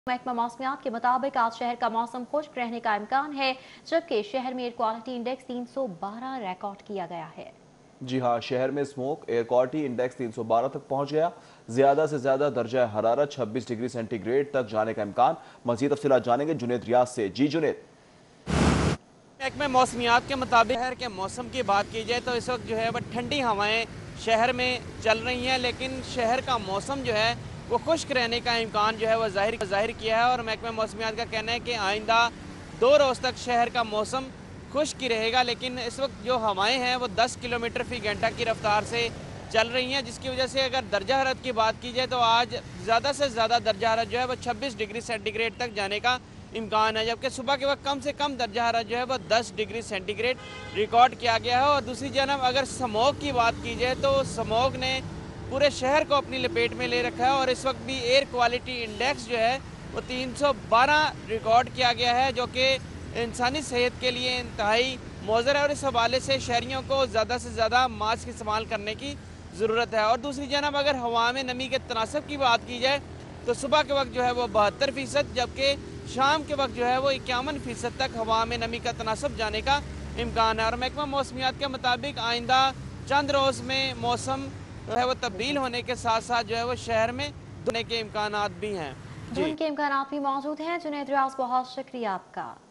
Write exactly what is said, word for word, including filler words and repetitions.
महकमा मौसमियात के मुताबिक आज शहर का मौसम खुश्क रहने का इम्कान है, जबकि शहर में एयर क्वालिटी इंडेक्स तीन सौ बारह रिकॉर्ड किया गया है। जी हाँ, शहर में स्मोक एयर क्वालिटी इंडेक्स तीन सौ बारह तक पहुंच गया। ज्यादा से ज्यादा दर्जा हरारत छब्बीस डिग्री सेंटीग्रेड तक जाने का इम्कान। मजीद तफसीलात जानेंगे जुनेद रियाज से। जी जुनेद। महकमे मौसमियात के मुताबिक शहर के मौसम की बात की जाए तो इस वक्त जो है वह ठंडी हवाएं शहर में चल रही हैं, लेकिन शहर का मौसम जो है वो खुश्क रहने का इम्कान जो है वह जाहिर जाहिर किया है। और महकमे मौसमियात का कहना है कि आइंदा दो रोज़ तक शहर का मौसम खुश्क ही रहेगा, लेकिन इस वक्त जो हवाएं हैं वो दस किलोमीटर फी घंटा की रफ्तार से चल रही हैं, जिसकी वजह से अगर दर्जा हरारत की बात की जाए तो आज ज़्यादा से ज़्यादा दर्जा हरारत जो है वह छब्बीस डिग्री सेंटीग्रेड तक जाने का इम्कान है, जबकि सुबह के वक्त कम से कम दर्जा हरारत जो है वह दस डिग्री सेंटीग्रेड रिकॉर्ड किया गया है। और दूसरी जानब अगर स्मोक की बात की जाए तो स्मोक ने पूरे शहर को अपनी लपेट में ले रखा है और इस वक्त भी एयर क्वालिटी इंडेक्स जो है वो तीन सौ बारह रिकॉर्ड किया गया है, जो कि इंसानी सेहत के लिए इंतहाई मौजर है। और इस हवाले से शहरियों को ज़्यादा से ज़्यादा मास्क इस्तेमाल करने की ज़रूरत है। और दूसरी जानब अगर हवा में नमी के तनासब की बात की जाए तो सुबह के वक्त जो है वो बहत्तर फीसद, जबकि शाम के वक्त जो है वो इक्यावन फीसद तक हवा में नमी का तनासब जाने का इम्कान है। और महकमा मौसमियात के मुताबिक आइंदा चंद रोज़ में मौसम जो है वो तब्दील होने के साथ साथ जो है वो शहर में धुने के इम्कान भी हैं। धुंध के इम्कान भी मौजूद हैं। जुनेद रियाज, बहुत शुक्रिया आपका।